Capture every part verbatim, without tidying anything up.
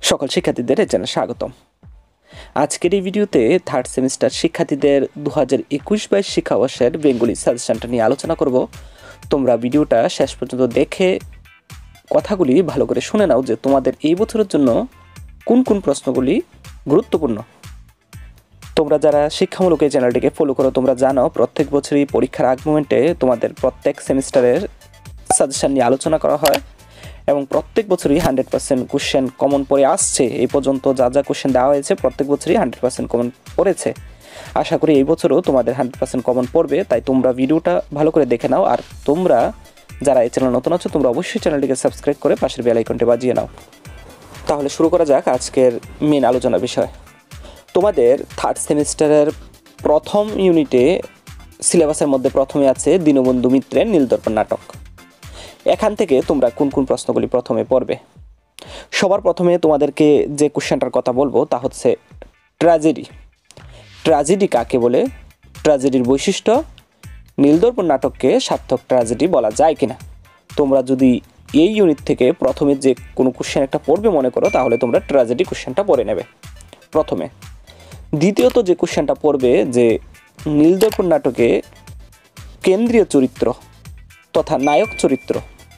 সকল শিক্ষার্থীদের চ্যানেলে স্বাগতম। আজকের এই ভিডিওতে থার্ড সেমিস্টার শিক্ষার্থীদের দু হাজার একুশ বাইশ শিক্ষাবর্ষের বেঙ্গলি সাজেশনটা নিয়ে আলোচনা করব। তোমরা ভিডিওটা শেষ পর্যন্ত দেখে কথাগুলি ভালো করে শুনে নাও যে তোমাদের এই বছরের জন্য কোন কোন প্রশ্নগুলি গুরুত্বপূর্ণ। তোমরা যারা শিক্ষামূলক এই চ্যানেলটিকে ফলো করো তোমরা জানো প্রত্যেক বছরই পরীক্ষার আগ মোমেন্টে তোমাদের প্রত্যেক সেমিস্টারের সাজেশন নিয়ে আলোচনা করা হয় এবং প্রত্যেক বছরই হান্ড্রেড পার্সেন্ট কোশ্চেন কমন পড়ে আসছে। এই পর্যন্ত যা যা কোশ্চেন দেওয়া হয়েছে প্রত্যেক বছরই হান্ড্রেড পার্সেন্ট কমন পড়েছে। আশা করি এই বছরও তোমাদের হান্ড্রেড পার্সেন্ট কমন পড়বে, তাই তোমরা ভিডিওটা ভালো করে দেখে নাও। আর তোমরা যারা এই চ্যানেল নতুন আছো তোমরা অবশ্যই চ্যানেলটিকে সাবস্ক্রাইব করে পাশের বেল আইকনটি বাজিয়ে নাও। তাহলে শুরু করা যাক আজকের মেন আলোচনার বিষয়। তোমাদের থার্ড সেমিস্টারের প্রথম ইউনিটে সিলেবাসের মধ্যে প্রথমে আছে দীনবন্ধু মিত্রের নীলদর্পণ নাটক। এখান থেকে তোমরা কোন কোন প্রশ্নগুলি প্রথমে পড়বে? সবার প্রথমে তোমাদেরকে যে কোশ্চেনটার কথা বলবো তা হচ্ছে ট্র্যাজেডি। ট্র্যাজেডি কাকে বলে, ট্র্যাজেডির বৈশিষ্ট্য, নীলদর্পণ নাটককে সার্থক ট্র্যাজেডি বলা যায় কিনা। তোমরা যদি এই ইউনিট থেকে প্রথমে যে কোনো কোশ্চেন একটা পড়বে মনে করো তাহলে তোমরা ট্র্যাজেডি কোশ্চেনটা পড়ে নেবে প্রথমে। দ্বিতীয়ত যে কোশ্চেনটা পড়বে যে নীলদর্পণ নাটকে কেন্দ্রীয় চরিত্র তথা নায়ক চরিত্র।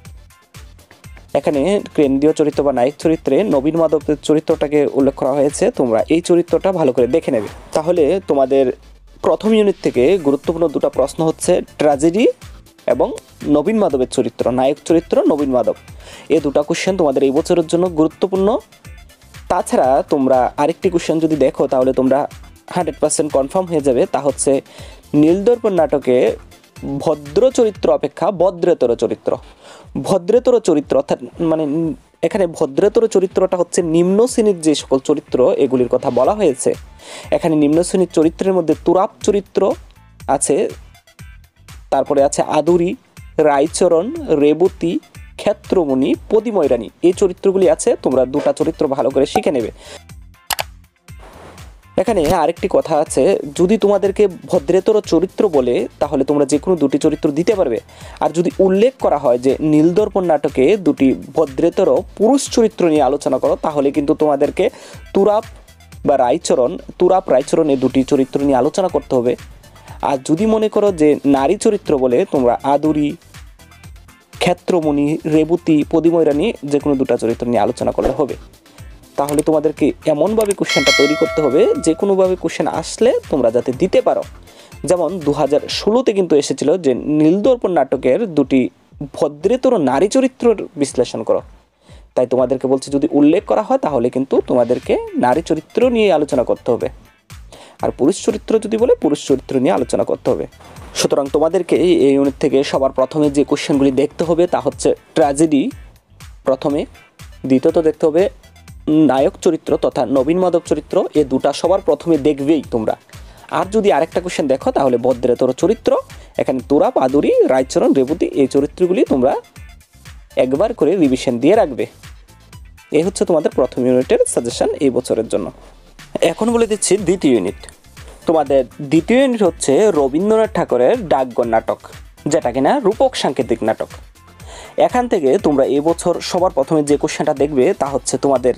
এখানে কেন্দ্রীয় চরিত্র বা নায়ক চরিত্রে নবীন মাধবের চরিত্রটাকে উল্লেখ করা হয়েছে। তোমরা এই চরিত্রটা ভালো করে দেখে নেবে। তাহলে তোমাদের প্রথম ইউনিট থেকে গুরুত্বপূর্ণ দুটো প্রশ্ন হচ্ছে ট্র্যাজেডি এবং নবীন মাধবের চরিত্র, নায়ক চরিত্র নবীন মাধব। এই দুটো কোশ্চেন তোমাদের এই বছরের জন্য গুরুত্বপূর্ণ। তাছাড়া তোমরা আরেকটি কোশ্চেন যদি দেখো তাহলে তোমরা হান্ড্রেড পার্সেন্ট কনফার্ম হয়ে যাবে, তা হচ্ছে নীলদর্পণ নাটকে ভদ্র চরিত্র অপেক্ষা ভদ্রেতর চরিত্র। ভদ্রেতর চরিত্র অর্থাৎ মানে এখানে ভদ্রেতর চরিত্রটা হচ্ছে নিম্ন শ্রেণীর যে সকল চরিত্র এগুলির কথা বলা হয়েছে। এখানে নিম্ন শ্রেণীর চরিত্রের মধ্যে তুরাপ চরিত্র আছে, তারপরে আছে আদুরি, রায়চরণ, রেবতী, ক্ষেত্রমণি, পদিময় রানী। এই চরিত্রগুলি আছে, তোমরা দুটা চরিত্র ভালো করে শিখে নেবে। এখানে আরেকটি কথা আছে, যদি তোমাদেরকে ভদ্রেতর চরিত্র বলে তাহলে তোমরা যে কোনো দুটি চরিত্র দিতে পারবে। আর যদি উল্লেখ করা হয় যে নীলদর্পণ নাটকে দুটি ভদ্রেতর পুরুষ চরিত্র নিয়ে আলোচনা করো তাহলে কিন্তু তোমাদেরকে তুরাপ বা রায়চরণ তুরাপ রায়চরণ এই দুটি চরিত্র নিয়ে আলোচনা করতে হবে। আর যদি মনে করো যে নারী চরিত্র বলে তোমরা আদুরি, ক্ষেত্রমণি, রেবতী, পদিময় রানী যে কোনো দুটা চরিত্র নিয়ে আলোচনা করলে হবে। তাহলে তোমাদেরকে এমনভাবে কোশ্চেনটা তৈরি করতে হবে যে কোনোভাবে কোশ্চেন আসলে তোমরা যাতে দিতে পারো। যেমন দু হাজার ষোলোতে কিন্তু এসেছিল যে নীলদর্পণ নাটকের দুটি ভদ্রেতর নারী চরিত্রের বিশ্লেষণ করো। তাই তোমাদেরকে বলছি যদি উল্লেখ করা হয় তাহলে কিন্তু তোমাদেরকে নারী চরিত্র নিয়ে আলোচনা করতে হবে, আর পুরুষ চরিত্র যদি বলে পুরুষ চরিত্র নিয়ে আলোচনা করতে হবে। সুতরাং তোমাদেরকে এই ইউনিট থেকে সবার প্রথমে যে কোশ্চেনগুলি দেখতে হবে তা হচ্ছে ট্র্যাজেডি প্রথমে, দ্বিতীয়ত দেখতে হবে নায়ক চরিত্র তথা নবীন মাধব চরিত্র। এ দুটা সবার প্রথমে দেখবেই তোমরা। আর যদি আরেকটা কোশ্চেন দেখো তাহলে ভদ্রেতর চরিত্র, এখানে তুরাপ, আদুরি, রায়চরণ, রেবতী এই চরিত্রগুলি তোমরা একবার করে রিভিশন দিয়ে রাখবে। এই হচ্ছে তোমাদের প্রথম ইউনিটের সাজেশন এই বছরের জন্য। এখন বলে দিচ্ছি দ্বিতীয় ইউনিট। তোমাদের দ্বিতীয় ইউনিট হচ্ছে রবীন্দ্রনাথ ঠাকুরের ডাকঘর নাটক, যেটা কিনা রূপক সাংকেতিক নাটক। এখান থেকে তোমরা এবছর সবার প্রথমে যে কোশ্চেনটা দেখবে তা হচ্ছে তোমাদের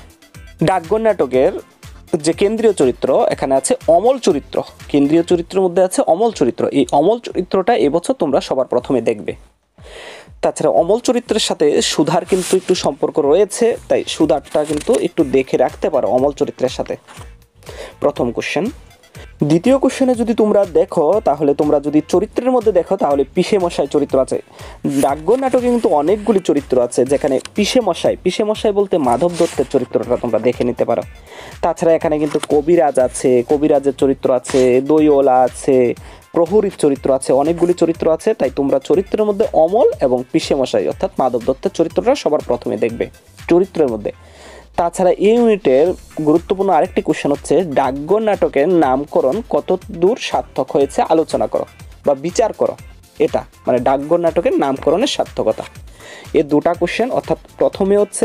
ডাকঘর নাটকের যে কেন্দ্রীয় চরিত্র, এখানে আছে অমল চরিত্র। কেন্দ্রীয় চরিত্রের মধ্যে আছে অমল চরিত্র। এই অমল চরিত্রটা এবছর তোমরা সবার প্রথমে দেখবে। তাছাড়া অমল চরিত্রের সাথে সুধার কিন্তু একটু সম্পর্ক রয়েছে, তাই সুধারটা কিন্তু একটু দেখে রাখতে পারো অমল চরিত্রের সাথে। প্রথম কোশ্চেন। দ্বিতীয় কোশ্চেনে যদি তোমরা দেখো তাহলে তোমরা যদি চরিত্রের মধ্যে দেখো তাহলে পিসে মশাই চরিত্র আছে। ডাকঘর নাটকে কিন্তু অনেকগুলি চরিত্র আছে, যেখানে পিসে মশাই পিসে মশাই বলতে মাধব দত্তের চরিত্রটা তোমরা দেখে নিতে পারো। তাছাড়া এখানে কিন্তু কবিরাজ আছে, কবিরাজের চরিত্র আছে, দইওলা আছে, প্রহরীর চরিত্র আছে, অনেকগুলি চরিত্র আছে। তাই তোমরা চরিত্রের মধ্যে অমল এবং পিসে মশাই অর্থাৎ মাধব দত্তের চরিত্রটা সবার প্রথমে দেখবে চরিত্রের মধ্যে। তাছাড়া এই ইউনিটের গুরুত্বপূর্ণ আরেকটি কোশ্চেন হচ্ছে ডাকঘর নাটকের নামকরণ কত দূর সার্থক হয়েছে আলোচনা করো বা বিচার করো। এটা মানে ডাকঘর নাটকের নামকরণের সার্থকতা। এই দুটা কোশ্চেন, অর্থাৎ প্রথমে হচ্ছে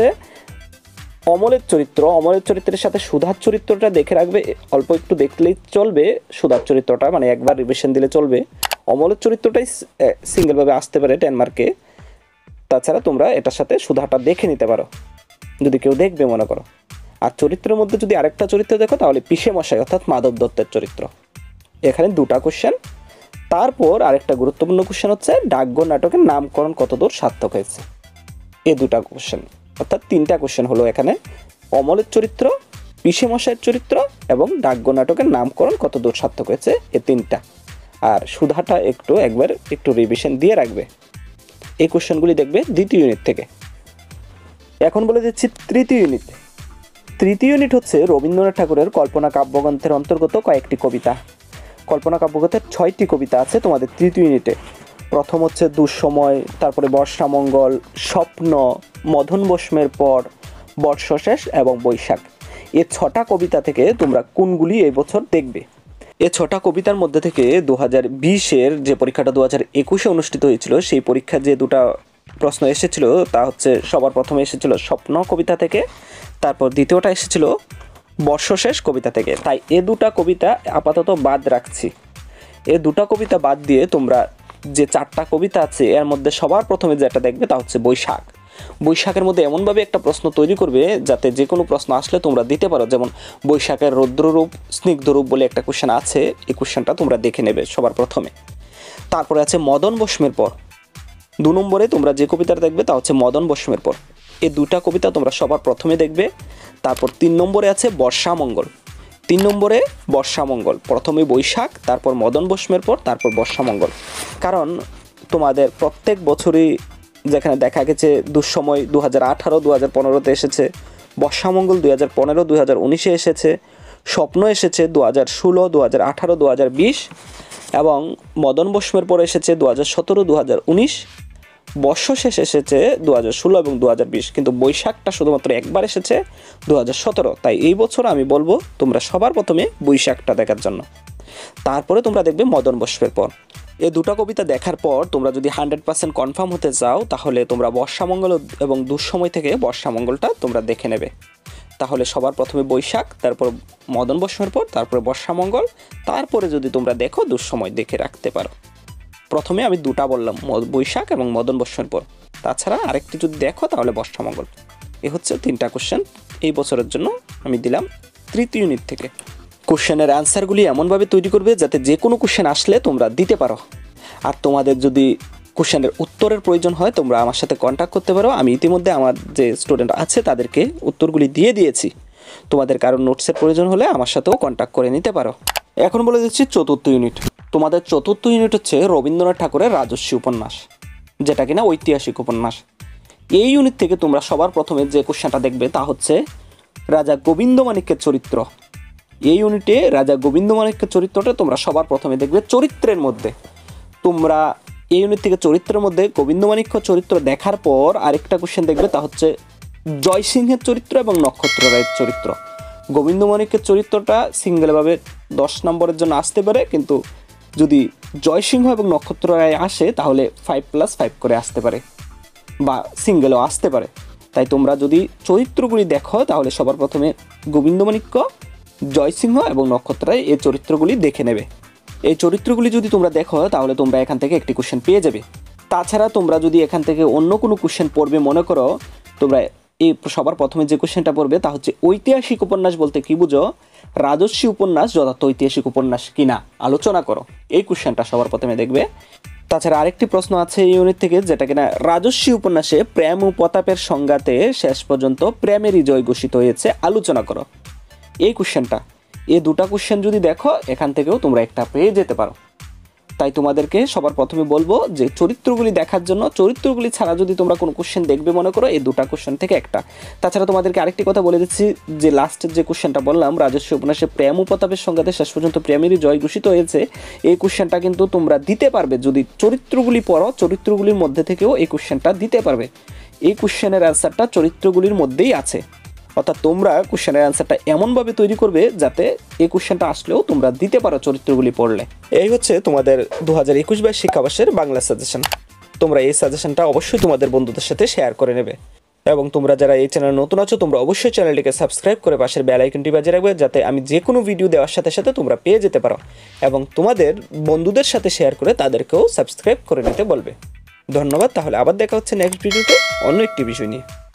অমলের চরিত্র, অমলের চরিত্রের সাথে সুধার চরিত্রটা দেখে রাখবে, অল্প একটু দেখলেই চলবে। সুধার চরিত্রটা মানে একবার রিভিশন দিলে চলবে। অমলের চরিত্রটাই সিঙ্গেলভাবে আসতে পারে টেন মার্কে। তাছাড়া তোমরা এটার সাথে সুধাটা দেখে নিতে পারো যদি কেউ দেখবে মনে করো। আর চরিত্রের মধ্যে যদি আরেকটা চরিত্র দেখো তাহলে পিসে মশাই অর্থাৎ মাধব দত্তের চরিত্র। এখানে দুটা কোশ্চেন। তারপর আরেকটা গুরুত্বপূর্ণ কোশ্চেন হচ্ছে ডাকঘর নাটকের নামকরণ কতদূর সার্থক হয়েছে। এ দুটা কোশ্চেন অর্থাৎ তিনটা কোশ্চেন হলো এখানে, অমলের চরিত্র, পিসে মশাইয়ের চরিত্র এবং ডাকঘর নাটকের নামকরণ কতদূর সার্থক হয়েছে, এ তিনটা। আর সুধাটা একটু একবার একটু রিভিশন দিয়ে রাখবে। এই কোশ্চেনগুলি দেখবে দ্বিতীয় ইউনিট থেকে। এখন বলে দিচ্ছি তৃতীয় ইউনিট। তৃতীয় ইউনিট হচ্ছে রবীন্দ্রনাথ ঠাকুরের কল্পনা কাব্যগ্রন্থের অন্তর্গত কয়েকটি কবিতা। কল্পনা কাব্যগ্রন্থের ছয়টি কবিতা আছে তোমাদের তৃতীয় ইউনিটে। প্রথম হচ্ছে দুঃসময়, তারপরে বর্ষামঙ্গল, স্বপ্ন, মদন বস্মের পর, বর্ষশেষ এবং বৈশাখ। এই ছটা কবিতা থেকে তোমরা কোনগুলি এই বছর দেখবে। এ ছটা কবিতার মধ্যে থেকে দু হাজার বিশের যে পরীক্ষাটা দু হাজার একুশে অনুষ্ঠিত হয়েছিল, সেই পরীক্ষার যে দুটা প্রশ্ন এসেছিল তা হচ্ছে সবার প্রথমে এসেছিল স্বপ্ন কবিতা থেকে, তারপর দ্বিতীয়টা এসেছিল বর্ষশেষ কবিতা থেকে। তাই এ দুটা কবিতা আপাতত বাদ রাখছি। এ দুটা কবিতা বাদ দিয়ে তোমরা যে চারটা কবিতা আছে এর মধ্যে সবার প্রথমে যেটা দেখবে তা হচ্ছে বৈশাখ। বৈশাখের মধ্যে এমনভাবে একটা প্রশ্ন তৈরি করবে যাতে যে কোনো প্রশ্ন আসলে তোমরা দিতে পারো। যেমন বৈশাখের রৌদ্ররূপ স্নিগ্ধরূপ বলে একটা কোশ্চেন আছে, এই কোশ্চেনটা তোমরা দেখে নেবে সবার প্রথমে। তারপরে আছে মদন বস্মের পর। দু নম্বরে তোমরা যে কবিতাটা দেখবে তা হচ্ছে মদন বস্মের পর। এই দুটা কবিতা তোমরা সবার প্রথমে দেখবে। তারপর তিন নম্বরে আছে বর্ষামঙ্গল। তিন নম্বরে বর্ষামঙ্গল, প্রথমে বৈশাখ, তারপর মদন বস্মের পর, তারপর বর্ষামঙ্গল। কারণ তোমাদের প্রত্যেক বছরই যেখানে দেখা গেছে দুঃসময় দু হাজার আঠারো দু হাজার পনেরোতে এসেছে, বর্ষামঙ্গল দুই হাজার পনেরো দুই হাজার উনিশে এসেছে, স্বপ্ন এসেছে দু হাজার ষোলো দু হাজার আঠারো দু হাজার বিশ এবং মদন বস্মের পর এসেছে দু হাজার সতেরো দু হাজার উনিশ, বর্ষশেষ এসেছে দু হাজার ষোলো এবং দু হাজার বিশ, কিন্তু বৈশাখটা শুধুমাত্র একবার এসেছে দু হাজার সতেরো। তাই এই বছর আমি বলবো তোমরা সবার প্রথমে বৈশাখটা দেখার জন্য। তারপরে তোমরা দেখবে মদন বস্মের পর। এই দুটো কবিতা দেখার পর তোমরা যদি হান্ড্রেড পার্সেন্ট কনফার্ম হতে চাও তাহলে তোমরা বর্ষামঙ্গল এবং দুঃসময় থেকে বর্ষামঙ্গলটা তোমরা দেখে নেবে। তাহলে সবার প্রথমে বৈশাখ, তারপর মদন বস্মের পর, তারপরে বর্ষামঙ্গল, তারপরে যদি তোমরা দেখো দুঃসময় দেখে রাখতে পারো। প্রথমে আমি দুটা বললাম, বৈশাখ এবং মদন বস্মের পর। তাছাড়া আরেকটি যদি দেখো তাহলে বর্ষামঙ্গল। এ হচ্ছে তিনটা কোশ্চেন এই বছরের জন্য আমি দিলাম তৃতীয় ইউনিট থেকে। কোশ্চেনের অ্যান্সারগুলি এমনভাবে তৈরি করবে যাতে যে কোনো কোশ্চেন আসলে তোমরা দিতে পারো। আর তোমাদের যদি কোশ্চেনের উত্তরের প্রয়োজন হয় তোমরা আমার সাথে কন্ট্যাক্ট করতে পারো। আমি ইতিমধ্যে আমার যে স্টুডেন্ট আছে তাদেরকে উত্তরগুলি দিয়ে দিয়েছি। তোমাদের কারো নোটসের প্রয়োজন হলে আমার সাথেও কন্ট্যাক্ট করে নিতে পারো। এখন বলে দিচ্ছি চতুর্থ ইউনিট। তোমাদের চতুর্থ ইউনিট হচ্ছে রবীন্দ্রনাথ ঠাকুরের রাজস্বী উপন্যাস, যেটা কিনা ঐতিহাসিক উপন্যাস। এই ইউনিট থেকে তোমরা সবার প্রথমে যে কোশ্চেনটা দেখবে তা হচ্ছে রাজা গোবিন্দমাণিক্যের চরিত্র। এই ইউনিটে রাজা গোবিন্দমাণিক্যের চরিত্রটা তোমরা সবার প্রথমে দেখবে চরিত্রের মধ্যে। তোমরা এই ইউনিট থেকে চরিত্রের মধ্যে গোবিন্দমাণিক্য চরিত্র দেখার পর আরেকটা কোশ্চেন দেখবে তা হচ্ছে জয়সিংহের চরিত্র এবং নক্ষত্র রায়ের চরিত্র। গোবিন্দমাণিক্যের চরিত্রটা সিঙ্গেলভাবে দশ নম্বরের জন্য আসতে পারে, কিন্তু যদি জয়সিংহ এবং নক্ষত্র রায় আসে তাহলে ফাইভ প্লাস ফাইভ করে আসতে পারে বা সিঙ্গেলও আসতে পারে। তাই তোমরা যদি চরিত্রগুলি দেখো তাহলে সবার প্রথমে গোবিন্দমাণিক্য, জয়সিংহ এবং নক্ষত্র রায় এই চরিত্রগুলি দেখে নেবে। এই চরিত্রগুলি যদি তোমরা দেখো তাহলে তোমরা এখান থেকে একটি কোশ্চেন পেয়ে যাবে। তাছাড়া তোমরা যদি এখান থেকে অন্য কোনো কোশ্চেন পড়বে মনে করো, তোমরা এই সবার প্রথমে যে কোশ্চেনটা পড়বে তা হচ্ছে ঐতিহাসিক উপন্যাস বলতে কি বুঝো, রাজস্বী উপন্যাস যথার্থ ঐতিহাসিক উপন্যাস কিনা আলোচনা করো। এই কোশ্চেনটা সবার প্রথমে দেখবে। তাছাড়া আরেকটি প্রশ্ন আছে এই ইউনিট থেকে, যেটা কিনা রাজস্বী উপন্যাসে প্রেম ও প্রতাপের সংঘাতে শেষ পর্যন্ত প্রেমেরই জয় ঘোষিত হয়েছে, আলোচনা করো। এই কোশ্চেনটা, এই দুটা কোশ্চেন যদি দেখো এখান থেকেও তোমরা একটা পেয়ে যেতে পারো। তাই তোমাদেরকে সবার প্রথমে বলবো যে চরিত্রগুলি দেখার জন্য, চরিত্রগুলি ছাড়া যদি তোমরা কোনো কোশ্চেন দেখবে মনে করো এই দুটা কোশ্চেন থেকে একটা। তাছাড়া তোমাদেরকে আরেকটি কথা বলে দিচ্ছি, যে লাস্টের যে কোশ্চেনটা বললাম রাজস্বী উপন্যাসে প্রেম ও প্রতাপের সংঘাতে শেষ পর্যন্ত প্রেমেরই জয় ঘোষিত হয়েছে, এই কোশ্চেনটা কিন্তু তোমরা দিতে পারবে যদি চরিত্রগুলি পড়ো। চরিত্রগুলির মধ্যে থেকেও এই কোশ্চেনটা দিতে পারবে। এই কোশ্চেনের অ্যান্সারটা চরিত্রগুলির মধ্যেই আছে। অর্থাৎ তোমরা কোশ্চেনের অ্যান্সারটা এমনভাবে তৈরি করবে যাতে এই কোশ্চেনটা আসলেও তোমরা দিতে পারো চরিত্রগুলি পড়লে। এই হচ্ছে তোমাদের দু হাজার একুশ বাইশ শিক্ষাবর্ষের বাংলা সাজেশন। তোমরা এই সাজেশনটা অবশ্যই তোমাদের বন্ধুদের সাথে শেয়ার করে নেবে এবং তোমরা যারা এই চ্যানেলে নতুন আছো তোমরা অবশ্যই চ্যানেলটিকে সাবস্ক্রাইব করে পাশের বেল আইকনটি বাজিয়ে রাখবে যাতে আমি যে কোনো ভিডিও দেওয়ার সাথে সাথে তোমরা পেয়ে যেতে পারো এবং তোমাদের বন্ধুদের সাথে শেয়ার করে তাদেরকেও সাবস্ক্রাইব করে নিতে বলবে। ধন্যবাদ। তাহলে আবার দেখা হচ্ছে নেক্সট ভিডিওতে অন্য একটি বিষয় নিয়ে।